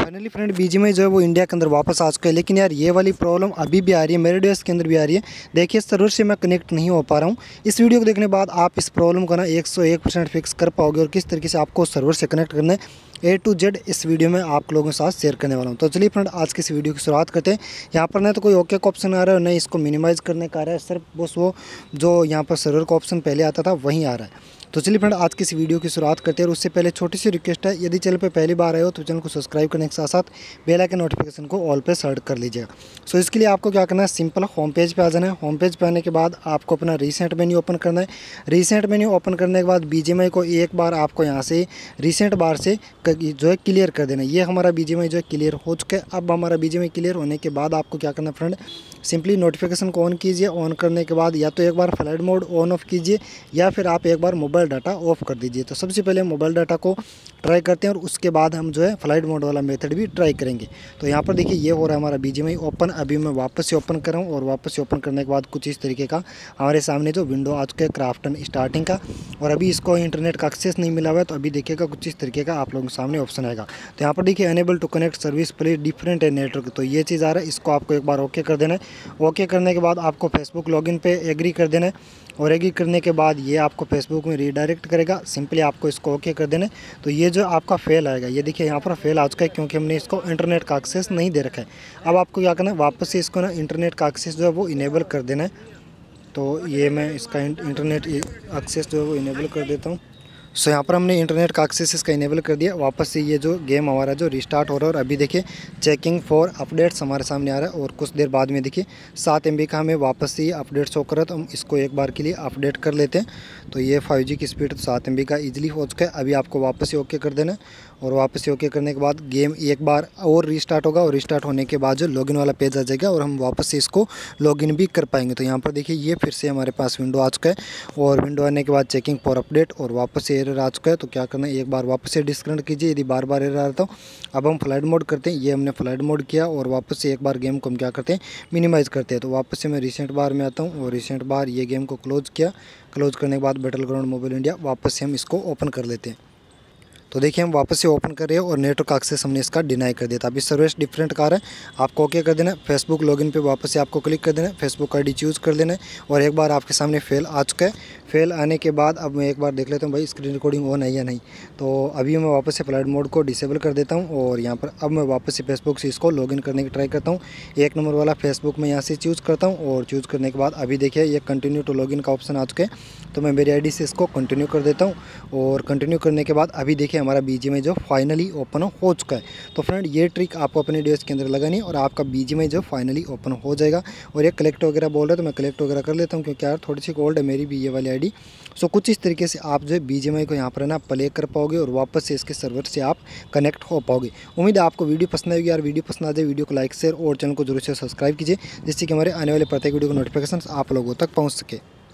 Finally friend BGMI जो है वो इंडिया के अंदर वापस आ चुका है, लेकिन यार ये वाली प्रॉब्लम अभी भी आ रही है, मेरे डिवाइस के अंदर भी आ रही है। देखिए सर्वर से मैं कनेक्ट नहीं हो पा रहा हूँ। इस वीडियो को देखने के बाद आप इस प्रॉब्लम को ना 101% फिक्स कर पाओगे और किस तरीके से आपको सर्वर से कनेक्ट करना है A to Z इस वीडियो में आप लोगों के साथ शेयर करने वाला हूँ। तो चलिए फ्रेंड आज की इस वीडियो की शुरुआत करते हैं। यहाँ पर ना तो कोई ओके का ऑप्शन आ रहा है, नहीं इसको मिनिमाइज़ करने का आ रहा है, सिर्फ बस वो जो यहाँ पर सर्वर का ऑप्शन पहले आता था वहीं आ रहा है। तो चलिए फ्रेंड आज की इस वीडियो की शुरुआत करते हैं और उससे पहले छोटी सी रिक्वेस्ट है, यदि चैनल पर पहली बार आए हो तो चैनल को सब्सक्राइब करने के साथ साथ बेल आइकन नोटिफिकेशन को ऑल पे सेट कर लीजिएगा। सो इसके लिए आपको क्या करना है, सिंपल होम पेज पे आ जाना है। होम पेज पे आने के बाद आपको अपना रीसेंट मेन्यू ओपन करना है। रीसेंट मेन्यू ओपन करने के बाद बीजीएमआई को एक बार आपको यहाँ से रीसेंट बार से जो है क्लियर कर देना है। ये हमारा बीजीएमआई जो है क्लियर हो चुका है। अब हमारा बीजीएमआई क्लियर होने के बाद आपको क्या करना है फ्रेंड, सिंपली नोटिफिकेशन को ऑन कीजिए। ऑन करने के बाद या तो एक बार फ्लाइट मोड ऑन ऑफ कीजिए या फिर आप एक बार मोबाइल डाटा ऑफ कर दीजिए। तो सबसे पहले मोबाइल डाटा को ट्राई करते हैं और उसके बाद हम जो है फ्लाइट मोड वाला मेथड भी ट्राई करेंगे। तो यहाँ पर देखिए ये हो रहा है हमारा बीजीएमआई ओपन। अभी मैं वापस से ओपन कर रहा हूँ और वापस से ओपन करने के बाद कुछ इस तरीके का हमारे सामने जो विंडो आ चुका है क्राफ्टन स्टार्टिंग का, और अभी इसको इंटरनेट का एक्सेस नहीं मिला हुआ है। तो अभी देखिएगा कुछ इस तरीके का आप लोगों के सामने ऑप्शन आएगा। तो यहाँ पर देखिए unable to connect service place different है नेटवर्क, तो ये चीज़ आ रहा है, इसको आपको एक बार ओके कर देना है। ओके करने के बाद आपको फेसबुक लॉगिन पे एग्री कर देना है और एग्री करने के बाद ये आपको फेसबुक में रीडायरेक्ट करेगा। सिंपली आपको इसको ओके कर देना है। तो ये जो आपका फेल आएगा, ये देखिए यहाँ पर फेल आ चुका है क्योंकि हमने इसको इंटरनेट का एक्सेस नहीं दे रखा है। अब आपको क्या करना है, वापस से इसको ना इंटरनेट का एक्सेस जो है वो इनेबल कर देना है। तो ये मैं इसका इंटरनेट एक्सेस जो है वो इनेबल कर देता हूँ। सो यहाँ पर हमने इंटरनेट का एक्सेस इसका इनेबल कर दिया। वापस से ये जो गेम हमारा जो रिस्टार्ट हो रहा है और अभी देखिए चेकिंग फॉर अपडेट्स हमारे सामने आ रहा है और कुछ देर बाद में देखिए 7 MB का हमें वापस से ये अपडेट शो कर रहा है। तो हम इसको एक बार के लिए अपडेट कर लेते हैं। तो ये 5G की स्पीड 7 MB का ईजिली हो चुका है। अभी आपको वापस से ओके कर देना है और वापस से ओके करने के बाद गेम एक बार और रिस्टार्ट होगा और रिस्टार्ट होने के बाद जो लॉगिन वाला पेज आ जाएगा और हम वापस से इसको लॉगिन भी कर पाएंगे। तो यहाँ पर देखिए ये फिर से हमारे पास विंडो आ चुका है और विंडो आने के बाद चेकिंग फॉर अपडेट और वापस से एरर आ चुका है। तो क्या करना है, एक बार वापस से डिस्कनेक्ट कीजिए यदि बार बार एरर आ रहा। अब हम फ्लाइट मोड करते हैं। ये हमने फ्लाइट मोड किया और वापस से एक बार गेम को हम क्या करते हैं, मिनिमाइज़ करते हैं। तो वापस से मैं रिसेंट बार में आता हूँ और रिसेंट बार ये गेम को क्लोज़ किया। क्लोज़ करने के बाद बैटल ग्राउंड मोबाइल इंडिया वापस से हम इसको ओपन कर लेते हैं। तो देखिए हम वापस से ओपन कर रहे हैं और नेटवर्क एक्सेस हमने इसका डिनाई कर दिया था। अभी सर्विस डिफरेंट कार है, आपको ओके कर देना है। फेसबुक लॉगिन पे वापस से आपको क्लिक कर देना है, फेसबुक आईडी चूज़ कर देना है और एक बार आपके सामने फेल आ चुका है। फेल आने के बाद अब मैं एक बार देख लेता हूँ भाई स्क्रीन रिकॉर्डिंग ऑन है या नहीं। तो अभी मैं वापस से फ्लाइट मोड को डिसेबल कर देता हूँ और यहाँ पर अब मैं वापस से फेसबुक से इसको लॉगिन करने की ट्राई करता हूँ। 1 नंबर वाला फेसबुक में यहाँ से चूज़ करता हूँ और चूज़ करने के बाद अभी देखिए ये कंटिन्यू टू लॉगिन का ऑप्शन आ चुका है। तो मैं मेरी आईडी से इसको कंटिन्यू कर देता हूँ और कंटिन्यू करने के बाद अभी देखिए हमारा बीजीएमआई जो फाइनली ओपन हो चुका है। तो फ्रेंड ये ट्रिक आपको अपने डिवाइस के अंदर लगानी है और आपका बीजीएमआई जो फाइनली ओपन हो जाएगा। और ये कलेक्ट वगैरह बोल रहे हैं तो मैं कलेक्ट वगैरह कर लेता हूँ क्योंकि यार थोड़ी सी ओल्ड है मेरी भी ये वाली आईडी। सो कुछ इस तरीके से आप जो है बीजीएमआई को यहाँ पर ना प्ले कर पाओगे और वापस से इसके सर्वर से आप कनेक्ट हो पाओगे। उम्मीद है आपको वीडियो पसंद आएगी। यार वीडियो पसंद आ जाए वीडियो को लाइक शेयर और चैनल को जरूर से सब्सक्राइब कीजिए जिससे कि हमारे आने वाले प्रत्येक वीडियो को नोटिफिकेशन आप लोगों तक पहुँच सके।